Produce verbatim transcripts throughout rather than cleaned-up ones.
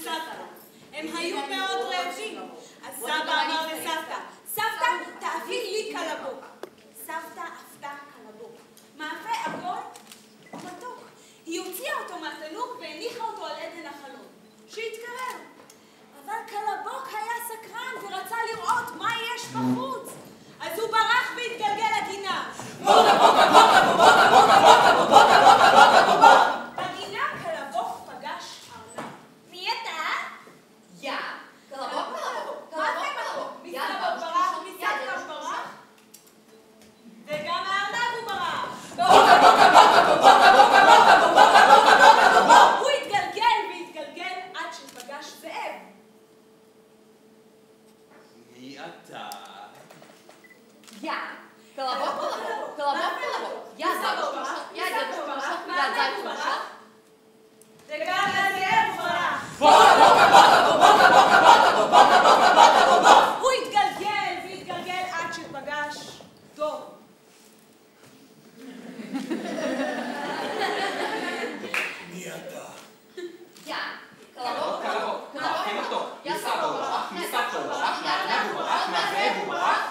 סבתא. הם היו מאוד רעבים. אז סבא אמר לסבתא, סבתא, תעביר לי קלבוק. סבתא עפתה קלבוק. מאפה עגול ומתוק. היא הוציאה אותו מהתנור והניחה אותו על עדן החלון. שהתקרר. אבל קלבוק היה סקרן ורצה לראות מה יש בחוץ. אז הוא ברח והתגלגל לגינה. בוקה בוקה בוקה בוקה בוקה בוקה בוקה בוקה בוקה. בגינה קלבוק פגש ארנב. מי אתה? יא. קלבוק קלבוק. מה זה קלבוק? מסתבר ברח, מסתבר ברח. וגם הארנב הוא ברח. בוקה בוקה בוקה בוקה בוקה בוקה בוקה בוקה בוקה. הוא התגלגל והתגלגל עד שפגש זאב. מי אתה? יא. קלבוק קלבוק. קלבוק קלבוק. יא זאב ברח. יא זאב ברח. יא זאב ברח. וגם הזאב הוא ברח. בוקה בוקה בוקה בוקה בוקה בוקה בוקה בוקה בוקה בוקה. הוא התגלגל והתגלגל עד שפגש דוב. מי אתה? יא. קלבוק קלבוק. מאכיל אותו. מסבתא הוא ברח, מסבתא הוא ברח, מהארנב הוא ברח, מהזאב הוא ברח.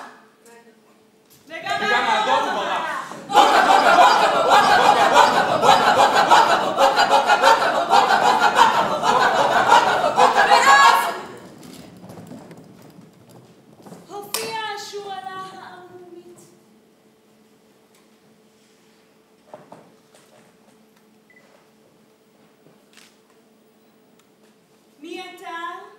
וגם האדום הוא ברח. בוקה בוקה בוקה בוקה בוקה בוקה בוקה בוקה בוקה בוקה בוקה. ואז הופיעה השועלה הערמומית. מי אתה?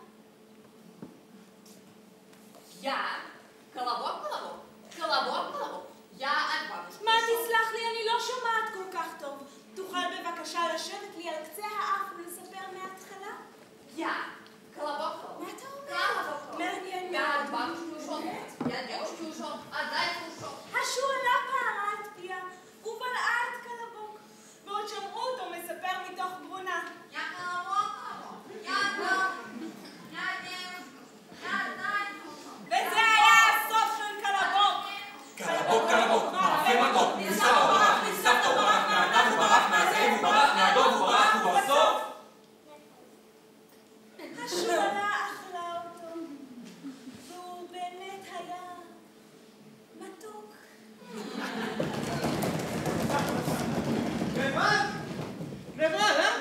יא. קלבוק קלבוק. קלבוק קלבוק. יא אדבק. מה תסלח לי, אני לא שומעת כל כך טוב. תוכל בבקשה לשבת לי על קצה האף ולספר מההתחלה? יא. קלבוק קלבוק. מה אתה אומר? מעניין מאוד. השועלה פערה את פיה ובלעה את קלבוק, ועוד שמעו אותו מספר מתוך גרונה. יא קלבוק קלבוק. יא דב. יא דב. יא דב. וזה היה הסוף של קלבוק. קלבוק קלבוק. מאכיל אותו. מסבתא הוא ברח, מסבתא הוא ברח, מהארנב הוא ברח, מהזאב הוא ברח, מהאדום הוא ברח, ובסוף השועלה אכלה אותו, והוא באמת היה מתוק. נאמן? נאמן, אה?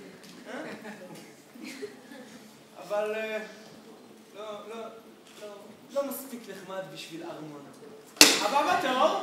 אבל לא, לא, לא, לא מספיק נחמד בשביל ארמון. הבא בתור?